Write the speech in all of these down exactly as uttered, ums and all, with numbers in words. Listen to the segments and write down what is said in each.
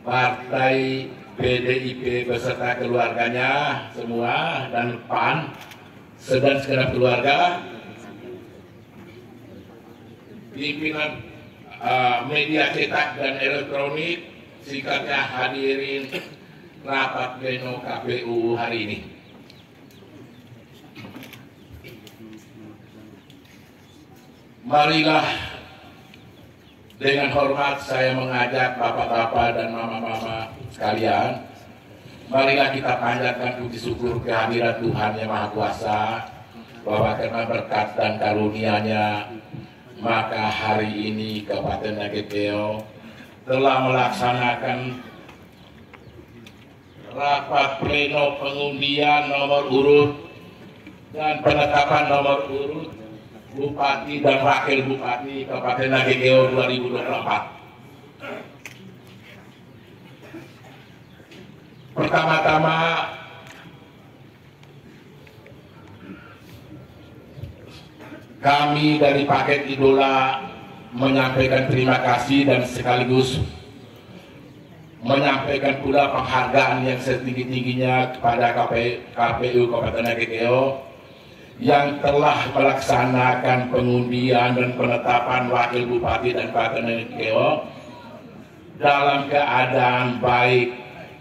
Partai B D I P beserta keluarganya semua dan P A N dan segenap keluarga, pimpinan uh, media cetak dan elektronik, singkatnya hadirin rapat pleno K P U hari ini. Marilah dengan hormat saya mengajak bapak-bapak dan mama-mama sekalian, marilah kita panjatkan puji syukur kehadiran Tuhan Yang Maha Kuasa, bahwa karena berkat dan karunia-Nya maka hari ini Kabupaten Nagekeo telah melaksanakan rapat pleno pengundian nomor urut dan penetapan nomor urut Bupati dan Wakil Bupati Kabupaten Nagekeo dua ribu dua puluh empat. Pertama-tama kami dari Paket Idola menyampaikan terima kasih dan sekaligus menyampaikan pula penghargaan yang setinggi-tingginya kepada K P U Kabupaten Nagekeo yang telah melaksanakan pengundian dan penetapan Wakil Bupati dan Kabupaten Nagekeo dalam keadaan baik.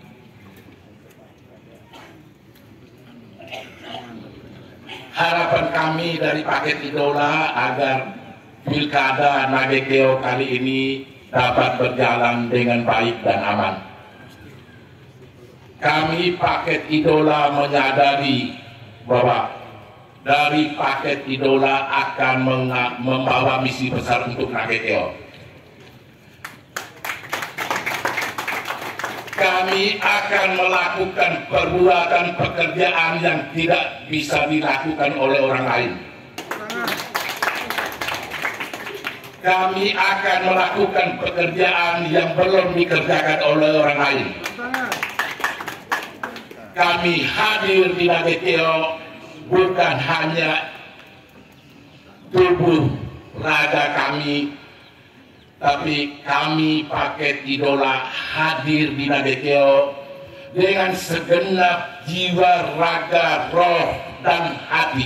Harapan kami dari Paket Idola agar Pilkada Nagekeo kali ini dapat berjalan dengan baik dan aman. Kami Paket Idola menyadari bahwa dari Paket Idola akan membawa misi besar untuk Nagekeo. Kami akan melakukan perbuatan pekerjaan yang tidak bisa dilakukan oleh orang lain. Kami akan melakukan pekerjaan yang belum dikerjakan oleh orang lain. Kami hadir di Nagekeo bukan hanya tubuh raga kami, tapi kami Paket Idola hadir di Nagekeo dengan segenap jiwa, raga, roh, dan hati.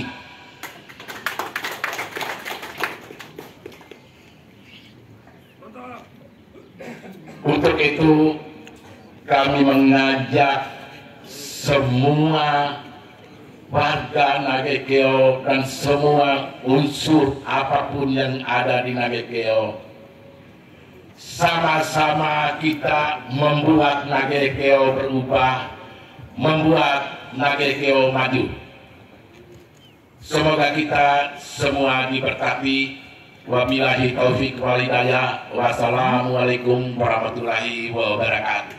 Untuk itu kami mengajak semua warga Nagekeo dan semua unsur apapun yang ada di Nagekeo, sama-sama kita membuat Nagekeo berubah, membuat Nagekeo maju. Semoga kita semua diberkati. Wabillahi taufik wal hidayah. Wassalamualaikum warahmatullahi wabarakatuh.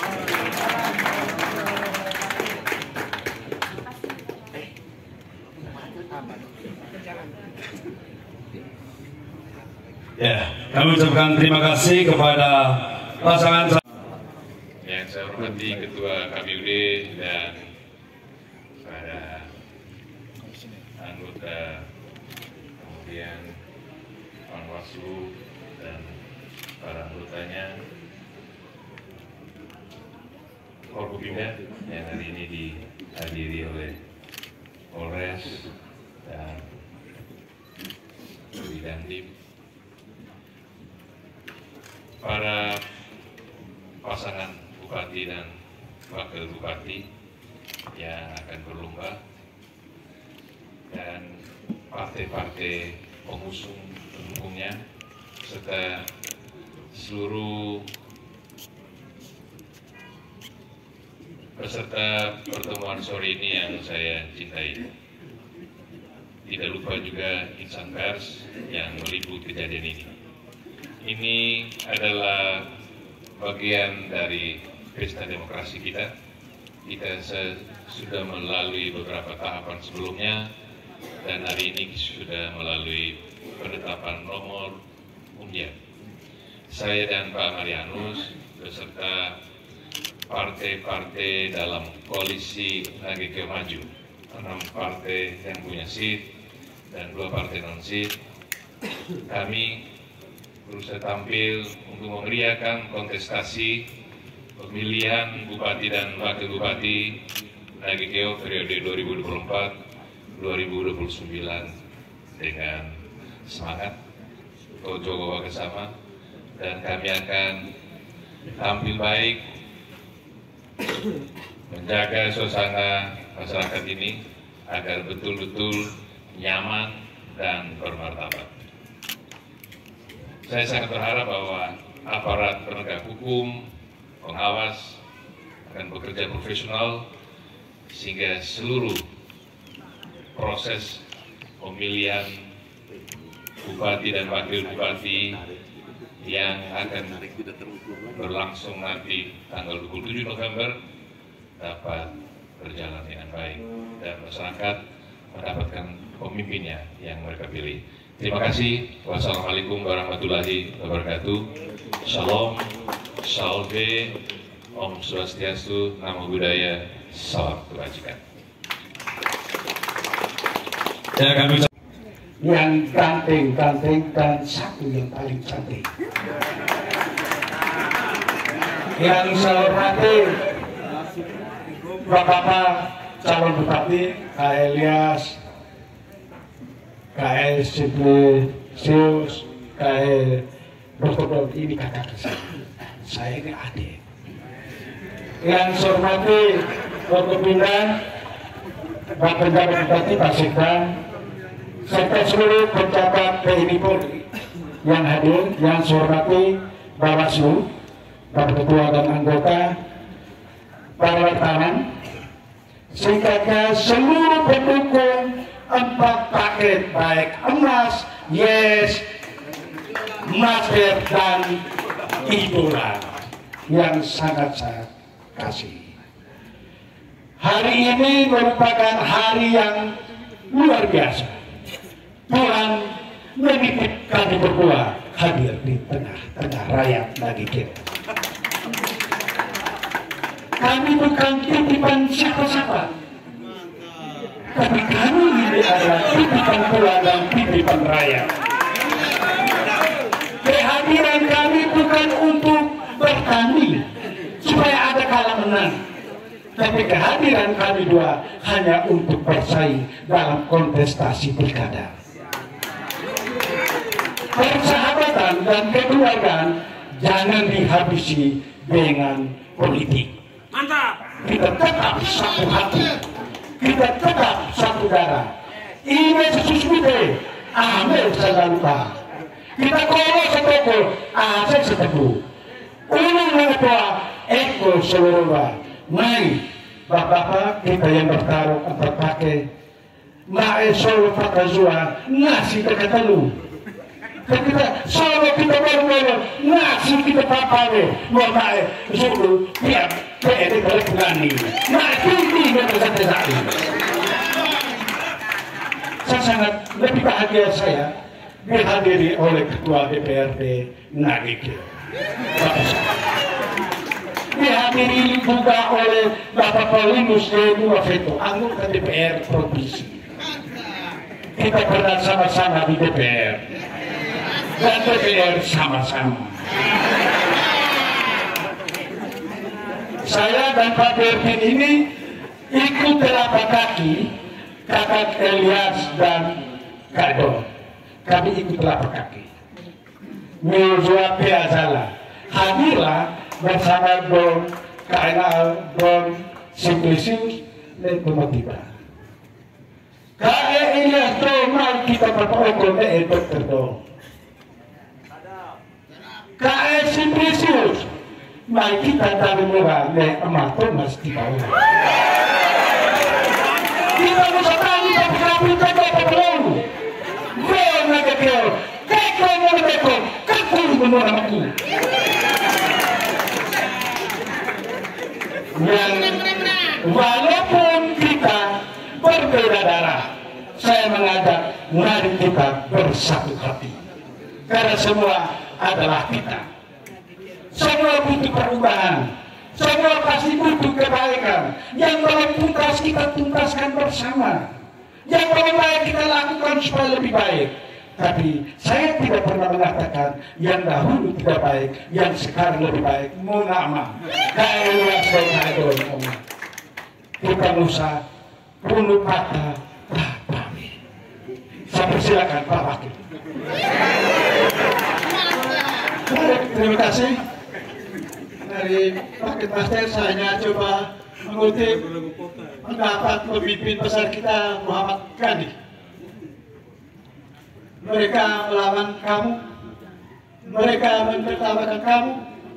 Ya, kami ucapkan terima kasih kepada pasangan yang saya hormati Ketua K P U D dan para anggota, kemudian Panwaslu dan para anggotanya, Forkopimda yang hari ini dihadiri oleh Polres dan Dandim, para pasangan bupati dan wakil bupati yang akan berlomba, dan partai-partai pengusung pendukungnya, serta seluruh peserta pertemuan sore ini yang saya cintai. Tidak lupa juga insan pers yang meliput kejadian ini. Ini adalah bagian dari pesta demokrasi kita. Kita sudah melalui beberapa tahapan sebelumnya, dan hari ini sudah melalui penetapan nomor undian. Saya dan Pak Marianus beserta partai-partai dalam koalisi Nagekeo Maju, enam partai yang punya seat dan dua partai non seat, kami berusaha tampil untuk memeriahkan kontestasi pemilihan Bupati dan Wakil Bupati Nagikeo periode dua ribu dua puluh empat dua ribu dua puluh sembilan dengan semangat, tojo bersama, dan kami akan tampil baik menjaga suasana masyarakat ini agar betul-betul nyaman dan bermartabat. Saya sangat berharap bahwa aparat penegak hukum, pengawas akan bekerja profesional sehingga seluruh proses pemilihan bupati dan wakil bupati yang akan berlangsung nanti tanggal dua puluh tujuh November dapat berjalan dengan baik dan masyarakat mendapatkan pemimpinnya yang mereka pilih. Terima kasih. Wassalamualaikum warahmatullahi wabarakatuh. Shalom, salve, Om Swastiastu, Namo Buddhaya, salam kebajikan. Ya, kami yang ganteng-ganteng dan satu yang paling cantik. Yang saya hormati Bapak-bapak calon bupati K Elias, K S Sius, K Dokter ini kakak saya. Saya ini adik. Yang saya hormati Dokter Pindah, Pak Penjabat Bupati Pak Sekda, serta seluruh pejabat T N I Polri yang hadir, yang saya hormati Bawaslu, Bapak Ketua dan anggota, para wartawan, sehingga seluruh pendukung empat paket baik emas, yes, masker dan idola yang sangat saya kasih. Hari ini merupakan hari yang luar biasa. Tuhan menitip kami berdua hadir di tengah-tengah rakyat Nagikeo. Kami bukan titipan siapa-siapa, tapi kami ini adalah titipan Tuhan dan titipan rakyat. Kehadiran kami bukan untuk bertanding supaya ada kalah menang, tapi kehadiran kami dua hanya untuk bersaing dalam kontestasi pilkada. Persahabatan dan kekeluargaan jangan dihabisi dengan politik. Mantap. Kita tetap satu hati, kita tetap satu darah. Ini sesuatu Amel saya lupa. Kita kalau seteko, asal seteko. Ulung mengetua eko seluruh. Mari bapak-bapak kita yang bertaruh empat pakai. Mae solo pakazua nasi terkatalu. Kita solo kita baru-baru nasi kita papare. Mau mae solo tiap pede balik berani. Nah ini yang terjadi. Saya sangat lebih bahagia saya dihadiri oleh Ketua D P R D Nagikeo. Dihadiri juga oleh Bapak Paulinus de Muafeto, anggota D P R Provinsi. Kita pernah sama-sama di D P R dan D P R sama-sama. Saya dan Pak Bervin ini ikut telapak kaki kakak Elias dan Kak Don. Kami ikut telapak kaki. Mewujud Piazala hadirlah bersama Don, K N A, Don, Simplicius, dan Pematiba. K Elias Don, mari kita berpokok dengan Dokter Don. K S Simplicius, mari kita tahu murah dengan emak Thomas di bawah. Kita bisa tanya tapi kami tidak perlu. Kau Nagikeo, kau Nagikeo, kau menurut aku. Dan walaupun kita berbeda darah, saya mengajak mari kita bersatu hati. Karena semua adalah kita. Semua butuh perubahan. Semua pasti butuh kebaikan. Yang belum tuntas kita tuntaskan bersama. Yang belum baik kita lakukan supaya lebih baik. Tapi saya tidak pernah mengatakan yang dahulu tidak baik, yang sekarang lebih baik. Mohon maaf. Kaya saya kita usah punut mata tapi. Saya persilakan Pak Wakil. Terima kasih. Dari Wakil Master saya coba mengutip pendapat pemimpin besar kita Muhammad Gandhi. Mereka melawan kamu, mereka menertawakan kamu,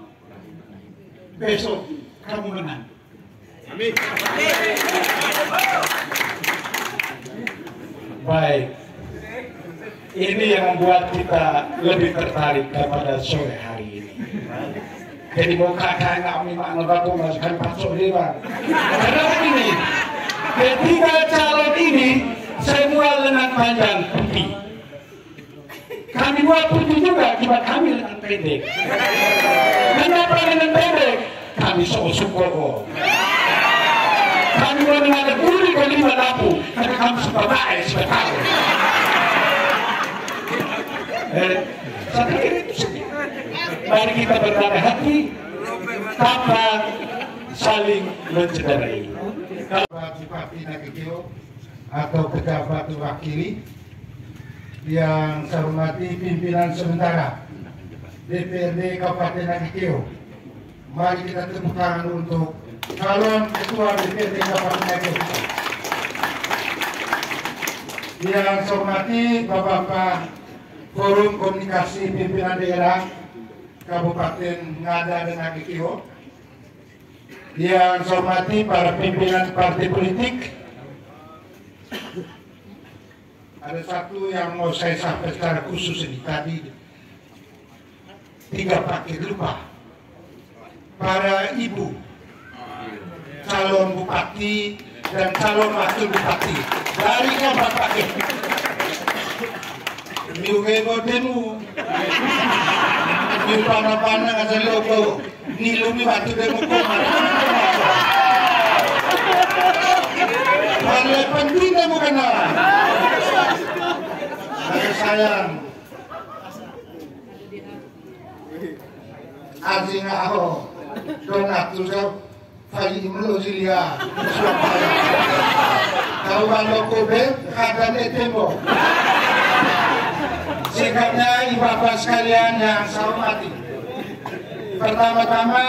besok kamu menang. Amin. Baik, ini yang membuat kita lebih tertarik kepada sore hari ini. Jadi mau kakak nggak memang nggak tuh masukkan pasok ini bang. Karena ini ketiga calon ini semua lengan panjang putih. Kami buat putih juga, cuma kami lengan pendek. Kenapa lengan pendek? Kami sok-sok. Kami mau menghadap uli ke lima lampu, karena kami suka baik, suka tahu. Eh, saya pikir itu sedih. Mari kita berdarah hati, tanpa saling mencederai. Bupati Nagekeo atau pejabat wakili yang saya hormati pimpinan sementara D P R D Kabupaten Nagekeo. Mari kita tepuk tangan untuk calon ketua D P R D Kabupaten Nagekeo. Yang saya hormati Bapak-Bapak Forum Komunikasi Pimpinan Daerah Kabupaten Ngada dan Nagekeo. Yang saya hormati para pimpinan partai politik. Ada satu yang mau saya sampaikan secara khusus ini tadi, tiga paket lupa. Para ibu, calon bupati dan calon wakil bupati dari keempat paket. Miuge bodemu, miu pana-pana ngasih logo, nilumi batu demo koma. Paling penting demo kena. Saya sayang Arjina Aho Donatus Fali Imlo Zilia Kau kalau kobe kadang etembo. Sikapnya ibu bapak sekalian yang saya hormati. Pertama-tama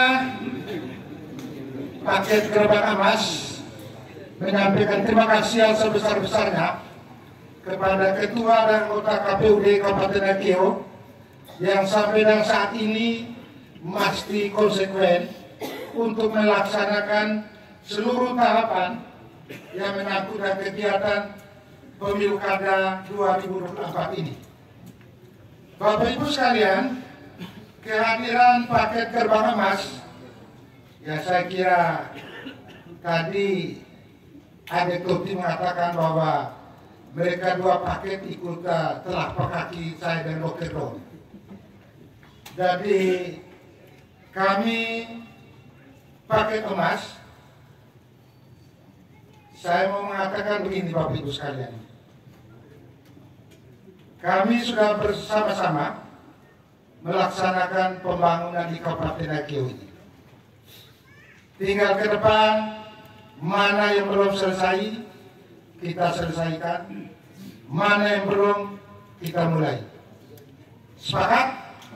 paket Gerbang Emas menyampaikan terima kasih yang sebesar-besarnya kepada Ketua dan Anggota K P U D Kabupaten Nagekeo yang sampai dan saat ini masih konsekuen untuk melaksanakan seluruh tahapan yang menyangkut kegiatan pemilu kada dua ribu dua puluh empat ini. Bapak Ibu sekalian, kehadiran paket Gerbang Emas ya saya kira tadi ada Kopti mengatakan bahwa mereka dua paket ikut uh, telapak kaki saya dan Dokter Don. Jadi kami paket emas, saya mau mengatakan begini Bapak Ibu sekalian. Kami sudah bersama-sama melaksanakan pembangunan di Kabupaten Nagekeo ini. Tinggal ke depan mana yang belum selesai kita selesaikan, mana yang belum kita mulai. Sepakat?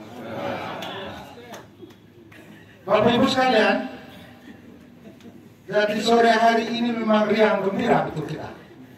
Bapak Ibu sekalian, jadi sore hari ini memang riang gembira betul kita.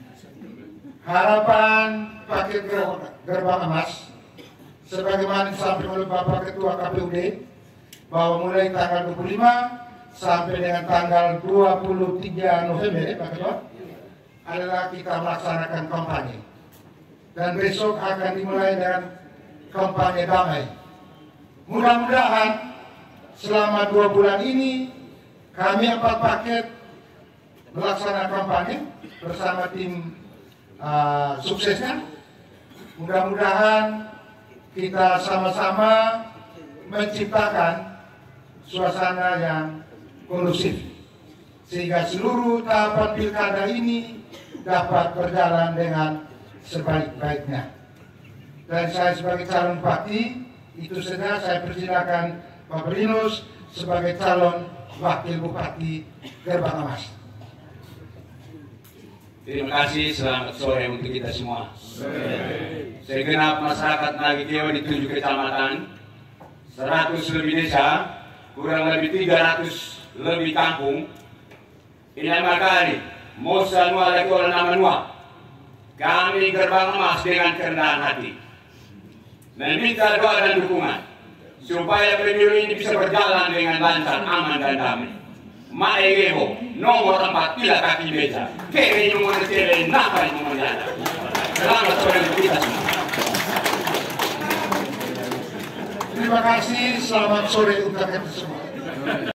Harapan paket Gerbang Emas sebagaimana disampaikan oleh Bapak Ketua K P U D bahwa mulai tanggal dua puluh lima sampai dengan tanggal dua puluh tiga November ya Pak Ketua adalah kita melaksanakan kampanye, dan besok akan dimulai dengan kampanye damai. Mudah-mudahan selama dua bulan ini kami empat paket melaksanakan kampanye bersama tim uh, suksesnya. Mudah-mudahan kita sama-sama menciptakan suasana yang kondusif sehingga seluruh tahapan pilkada ini dapat berjalan dengan sebaik-baiknya. dan saya sebagai calon bupati. Itu saja, saya persilakan Pak Berinus sebagai calon wakil bupati Gerbang Emas. Terima kasih, selamat sore untuk kita semua. Segenap masyarakat Nagikeo di tujuh kecamatan, seratus lebih desa, kurang lebih tiga ratus lebih kampung. Ini kali, Mosa Nua lagi orang nama Nua. Kami Gerbang Emas dengan kerendahan hati meminta doa dan dukungan supaya pemilu ini bisa berjalan dengan lancar, aman dan damai. Maegeho nomor empat tidak kaki beca. Kiri nomor tiga napa nomor jana. Selamat sore kita semua. Terima kasih, selamat sore untuk kita semua.